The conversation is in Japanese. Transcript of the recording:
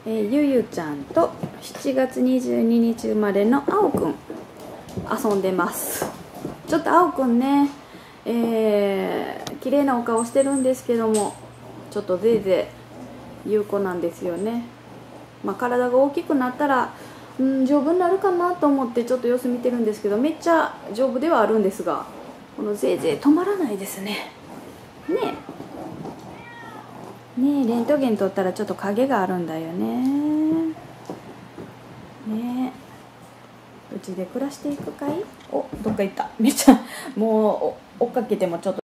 ゆゆちゃんと7月22日生まれのあおくん遊んでます。ちょっとあおくんね、綺麗なお顔してるんですけども、ちょっとぜいぜい言う子なんですよね。体が大きくなったら丈夫になるかなと思ってちょっと様子見てるんですけど、めっちゃ丈夫ではあるんですが、このぜいぜい止まらないですね。ねえレントゲン取ったらちょっと影があるんだよね。うちで暮らしていくかい？お、どっか行った。めっちゃもう追っかけてもちょっと